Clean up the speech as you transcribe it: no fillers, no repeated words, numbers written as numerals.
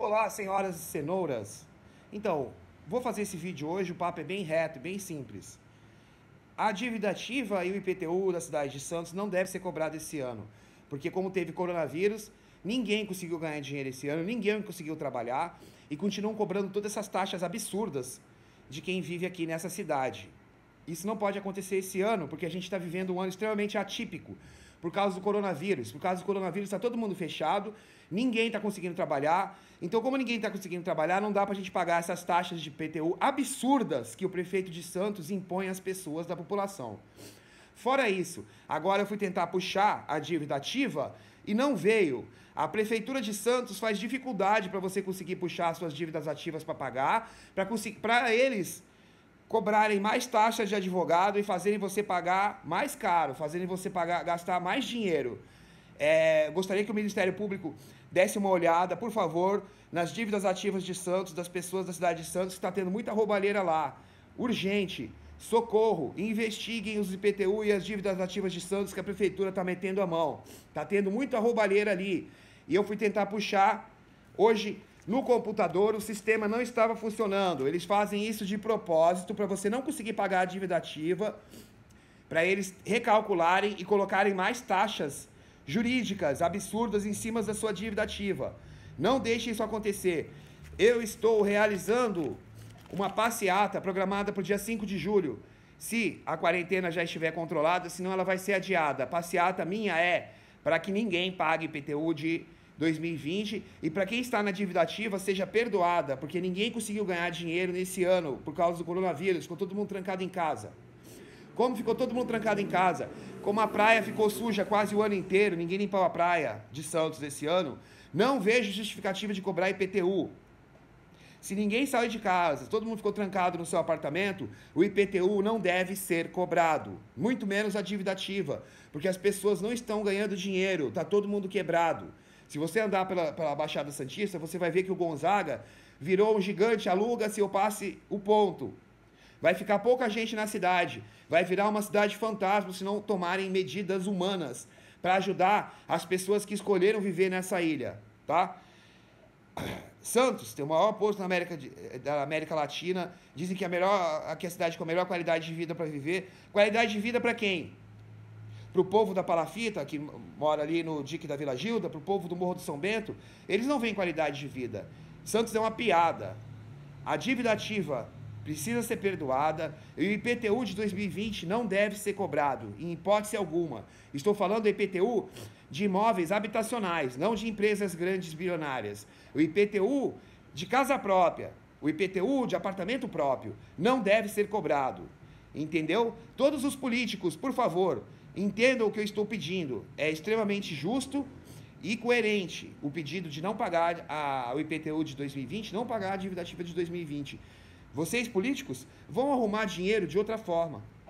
Olá, senhoras e cenouras. Então, vou fazer esse vídeo hoje, o papo é bem reto, bem simples. A dívida ativa e o IPTU da cidade de Santos não deve ser cobrado esse ano, porque como teve coronavírus, ninguém conseguiu ganhar dinheiro esse ano, ninguém conseguiu trabalhar e continuam cobrando todas essas taxas absurdas de quem vive aqui nessa cidade. Isso não pode acontecer esse ano, porque a gente está vivendo um ano extremamente atípico, por causa do coronavírus. Por causa do coronavírus está todo mundo fechado, ninguém está conseguindo trabalhar. Então, como ninguém está conseguindo trabalhar, não dá para a gente pagar essas taxas de IPTU absurdas que o prefeito de Santos impõe às pessoas da população. Fora isso, agora eu fui tentar puxar a dívida ativa e não veio. A Prefeitura de Santos faz dificuldade para você conseguir puxar as suas dívidas ativas para pagar, para eles cobrarem mais taxas de advogado e fazerem você pagar mais caro, fazerem você gastar mais dinheiro. Gostaria que o Ministério Público desse uma olhada, por favor, nas dívidas ativas de Santos, das pessoas da cidade de Santos, que está tendo muita roubalheira lá. Urgente, socorro, investiguem os IPTU e as dívidas ativas de Santos, que a Prefeitura está metendo a mão. Está tendo muita roubalheira ali. E eu fui tentar puxar hoje. No computador, o sistema não estava funcionando. Eles fazem isso de propósito, para você não conseguir pagar a dívida ativa, para eles recalcularem e colocarem mais taxas jurídicas absurdas em cima da sua dívida ativa. Não deixe isso acontecer. Eu estou realizando uma passeata programada para o dia 5 de julho. Se a quarentena já estiver controlada, senão ela vai ser adiada. A passeata minha é para que ninguém pague IPTU de 2020 e para quem está na dívida ativa seja perdoada, porque ninguém conseguiu ganhar dinheiro nesse ano por causa do coronavírus, ficou todo mundo trancado em casa. Como ficou todo mundo trancado em casa, como a praia ficou suja quase o ano inteiro, ninguém limpou a praia de Santos esse ano, não vejo justificativa de cobrar IPTU. Se ninguém saiu de casa, todo mundo ficou trancado no seu apartamento, o IPTU não deve ser cobrado, muito menos a dívida ativa, porque as pessoas não estão ganhando dinheiro, está todo mundo quebrado. Se você andar pela Baixada Santista, você vai ver que o Gonzaga virou um gigante, aluga-se ou passe o ponto. Vai ficar pouca gente na cidade, vai virar uma cidade fantasma se não tomarem medidas humanas para ajudar as pessoas que escolheram viver nessa ilha, tá? Santos tem o maior posto da América Latina, dizem que que é a cidade com a melhor qualidade de vida para viver. Qualidade de vida para quem? Para o povo da Palafita, que mora ali no dique da Vila Gilda, para o povo do Morro do São Bento, eles não veem qualidade de vida. Santos é uma piada. A dívida ativa precisa ser perdoada e o IPTU de 2020 não deve ser cobrado, em hipótese alguma. Estou falando do IPTU de imóveis habitacionais, não de empresas grandes bilionárias. O IPTU de casa própria, o IPTU de apartamento próprio, não deve ser cobrado. Entendeu? Todos os políticos, por favor, entendam o que eu estou pedindo. É extremamente justo e coerente o pedido de não pagar o IPTU de 2020, não pagar a dívida ativa de 2020. Vocês, políticos, vão arrumar dinheiro de outra forma.